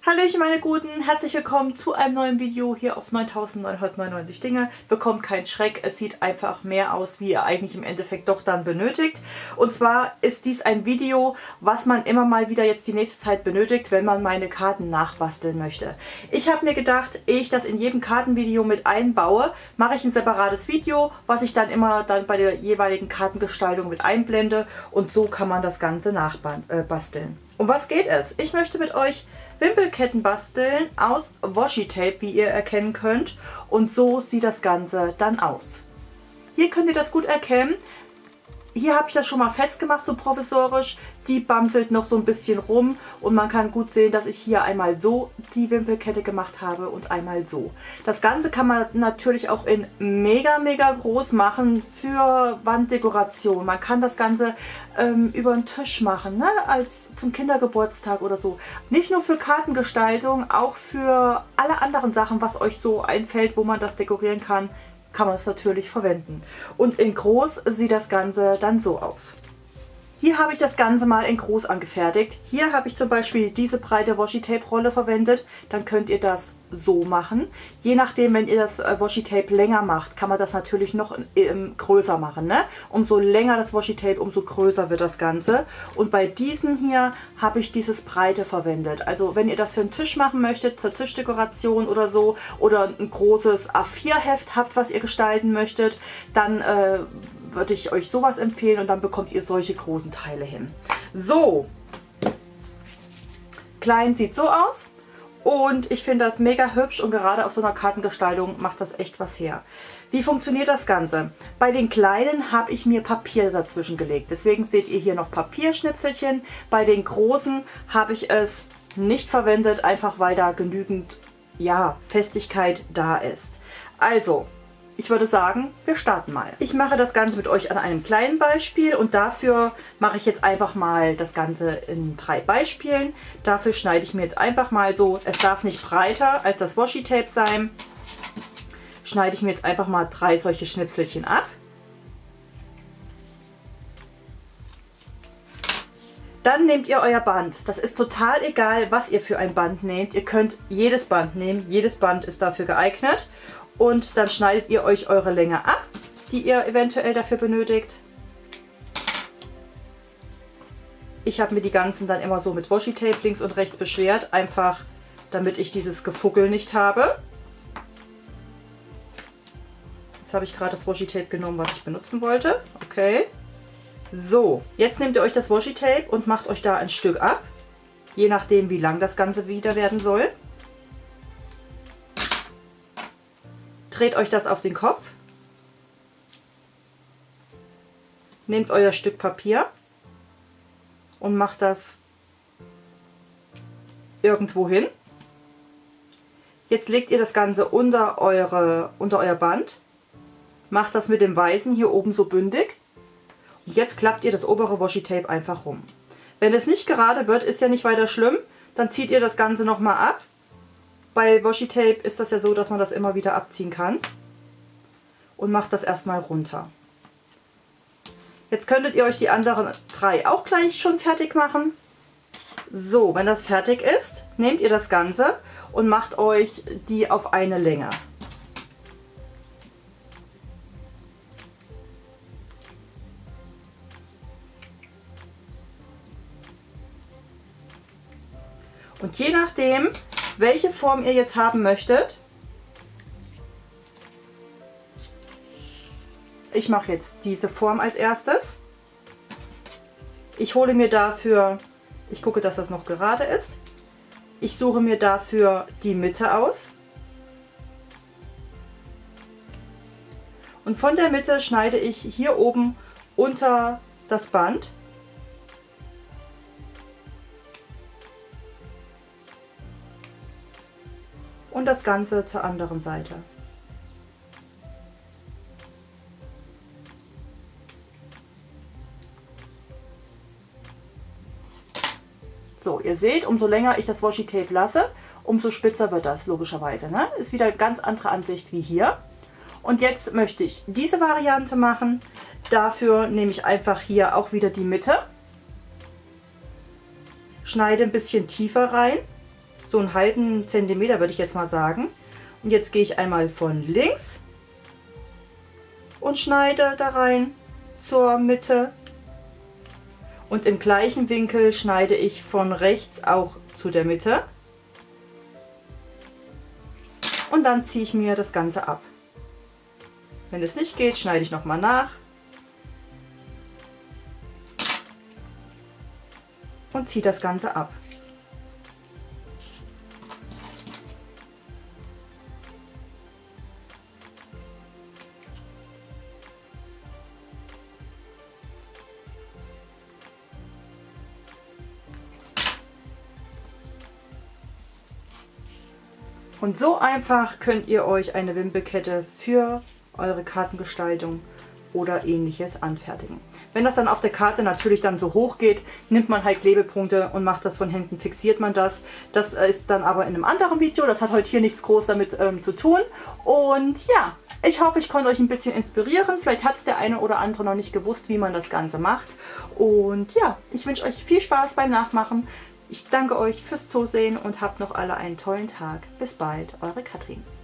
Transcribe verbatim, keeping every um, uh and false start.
Hallöchen meine Guten, herzlich willkommen zu einem neuen Video hier auf neuntausendneunhundertneunundneunzig Dinge. Bekommt keinen Schreck, es sieht einfach mehr aus, wie ihr eigentlich im Endeffekt doch dann benötigt. Und zwar ist dies ein Video, was man immer mal wieder jetzt die nächste Zeit benötigt, wenn man meine Karten nachbasteln möchte. Ich habe mir gedacht, ehe ich das in jedem Kartenvideo mit einbaue, mache ich ein separates Video, was ich dann immer dann bei der jeweiligen Kartengestaltung mit einblende. Und so kann man das Ganze nachbasteln. Um was geht es? Ich möchte mit euch Wimpelketten basteln aus Washi Tape, wie ihr erkennen könnt. Und so sieht das Ganze dann aus. Hier könnt ihr das gut erkennen. Hier habe ich das schon mal festgemacht, so provisorisch. Die bamselt noch so ein bisschen rum und man kann gut sehen, dass ich hier einmal so die Wimpelkette gemacht habe und einmal so. Das Ganze kann man natürlich auch in mega, mega groß machen für Wanddekoration. Man kann das Ganze ähm, über den Tisch machen, ne? Als zum Kindergeburtstag oder so. Nicht nur für Kartengestaltung, auch für alle anderen Sachen, was euch so einfällt, wo man das dekorieren kann, kann man es natürlich verwenden. Und in groß sieht das Ganze dann so aus. Hier habe ich das Ganze mal in groß angefertigt. Hier habe ich zum Beispiel diese breite Washi Tape Rolle verwendet. Dann könnt ihr das so machen. Je nachdem, wenn ihr das Washi Tape länger macht, kann man das natürlich noch ähm, größer machen. Ne? Umso länger das Washi Tape, umso größer wird das Ganze. Und bei diesen hier habe ich dieses breite verwendet. Also wenn ihr das für einen Tisch machen möchtet, zur Tischdekoration oder so, oder ein großes A vier Heft habt, was ihr gestalten möchtet, dann äh, würde ich euch sowas empfehlen und dann bekommt ihr solche großen Teile hin. So, klein sieht so aus. Und ich finde das mega hübsch und gerade auf so einer Kartengestaltung macht das echt was her. Wie funktioniert das Ganze? Bei den kleinen habe ich mir Papier dazwischen gelegt. Deswegen seht ihr hier noch Papierschnipselchen. Bei den großen habe ich es nicht verwendet, einfach weil da genügend, ja, Festigkeit da ist. Also, ich würde sagen, wir starten mal. Ich mache das Ganze mit euch an einem kleinen Beispiel und dafür mache ich jetzt einfach mal das Ganze in drei Beispielen. Dafür schneide ich mir jetzt einfach mal so, es darf nicht breiter als das Washi Tape sein, schneide ich mir jetzt einfach mal drei solche Schnipselchen ab. Dann nehmt ihr euer Band. Das ist total egal, was ihr für ein Band nehmt. Ihr könnt jedes Band nehmen. Jedes Band ist dafür geeignet. Und dann schneidet ihr euch eure Länge ab, die ihr eventuell dafür benötigt. Ich habe mir die ganzen dann immer so mit Washi Tape links und rechts beschwert, einfach damit ich dieses Gefuckel nicht habe. Jetzt habe ich gerade das Washi Tape genommen, was ich benutzen wollte. Okay. So, jetzt nehmt ihr euch das Washi Tape und macht euch da ein Stück ab, je nachdem wie lang das Ganze wieder werden soll. Dreht euch das auf den Kopf, nehmt euer Stück Papier und macht das irgendwo hin. Jetzt legt ihr das Ganze unter, eure, unter euer Band, macht das mit dem Weißen hier oben so bündig und jetzt klappt ihr das obere Washi Tape einfach rum. Wenn es nicht gerade wird, ist ja nicht weiter schlimm, dann zieht ihr das Ganze nochmal ab. Bei Washi Tape ist das ja so, dass man das immer wieder abziehen kann. Und macht das erstmal runter. Jetzt könntet ihr euch die anderen drei auch gleich schon fertig machen. So, wenn das fertig ist, nehmt ihr das Ganze und macht euch die auf eine Länge. Und je nachdem, welche Form ihr jetzt haben möchtet, ich mache jetzt diese Form als erstes. Ich hole mir dafür, ich gucke, dass das noch gerade ist. Ich suche mir dafür die Mitte aus. Und von der Mitte schneide ich hier oben unter das Band. Und das Ganze zur anderen Seite. So, ihr seht, umso länger ich das Washi Tape lasse, umso spitzer wird das logischerweise. Ne? Ist wieder eine ganz andere Ansicht wie hier. Und jetzt möchte ich diese Variante machen. Dafür nehme ich einfach hier auch wieder die Mitte. Schneide ein bisschen tiefer rein, so einen halben Zentimeter, würde ich jetzt mal sagen. Und jetzt gehe ich einmal von links und schneide da rein zur Mitte. Und im gleichen Winkel schneide ich von rechts auch zu der Mitte. Und dann ziehe ich mir das Ganze ab. Wenn es nicht geht, schneide ich nochmal nach. Und ziehe das Ganze ab. Und so einfach könnt ihr euch eine Wimpelkette für eure Kartengestaltung oder ähnliches anfertigen. Wenn das dann auf der Karte natürlich dann so hoch geht, nimmt man halt Klebepunkte und macht das von hinten, fixiert man das. Das ist dann aber in einem anderen Video, das hat heute hier nichts groß damit ähm, zu tun. Und ja, ich hoffe, ich konnte euch ein bisschen inspirieren. Vielleicht hat es der eine oder andere noch nicht gewusst, wie man das Ganze macht. Und ja, ich wünsche euch viel Spaß beim Nachmachen. Ich danke euch fürs Zusehen und habt noch alle einen tollen Tag. Bis bald, eure Katrin.